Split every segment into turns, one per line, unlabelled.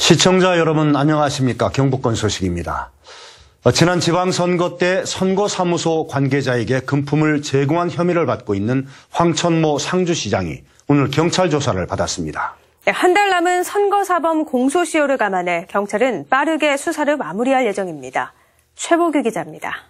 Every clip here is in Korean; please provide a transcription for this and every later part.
시청자 여러분 안녕하십니까. 경북권 소식입니다. 지난 지방선거 때 선거사무소 관계자에게 금품을 제공한 혐의를 받고 있는 황천모 상주시장이 오늘 경찰 조사를 받았습니다.
한 달 남은 선거사범 공소시효를 감안해 경찰은 빠르게 수사를 마무리할 예정입니다. 최보규 기자입니다.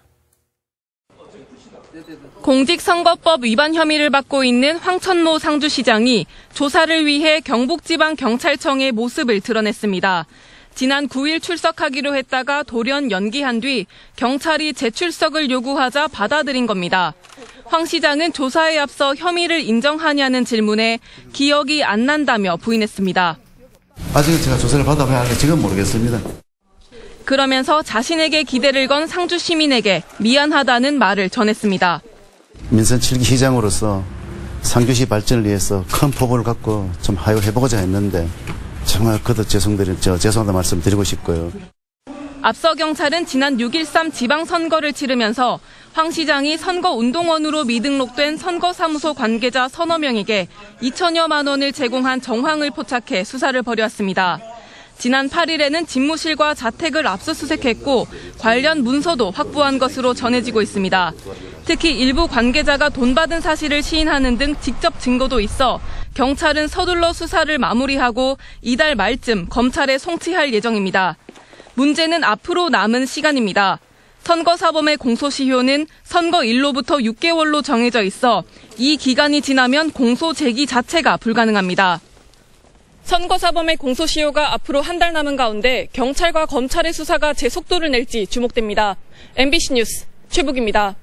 공직선거법 위반 혐의를 받고 있는 황천모 상주시장이 조사를 위해 경북지방경찰청의 모습을 드러냈습니다. 지난 9일 출석하기로 했다가 돌연 연기한 뒤 경찰이 재출석을 요구하자 받아들인 겁니다. 황 시장은 조사에 앞서 혐의를 인정하냐는 질문에 기억이 안 난다며 부인했습니다.
아직은 제가 조사를 받아봐야 하는데 지금 모르겠습니다.
그러면서 자신에게 기대를 건 상주 시민에게 미안하다는 말을 전했습니다.
민선 7기 시장으로서 상주시 발전을 위해서 큰 포부를 갖고 좀 하여해보고자 했는데 정말 거듭 죄송하다는 말씀 드리고 싶고요.
앞서 경찰은 지난 6.13 지방선거를 치르면서 황 시장이 선거운동원으로 미등록된 선거사무소 관계자 서너 명에게 2천여만 원을 제공한 정황을 포착해 수사를 벌여왔습니다. 지난 8일에는 집무실과 자택을 압수수색했고 관련 문서도 확보한 것으로 전해지고 있습니다. 특히 일부 관계자가 돈 받은 사실을 시인하는 등 직접 증거도 있어 경찰은 서둘러 수사를 마무리하고 이달 말쯤 검찰에 송치할 예정입니다. 문제는 앞으로 남은 시간입니다. 선거사범의 공소시효는 선거일로부터 6개월로 정해져 있어 이 기간이 지나면 공소 제기 자체가 불가능합니다. 선거사범의 공소시효가 앞으로 한 달 남은 가운데 경찰과 검찰의 수사가 제 속도를 낼지 주목됩니다. MBC 뉴스 최북입니다.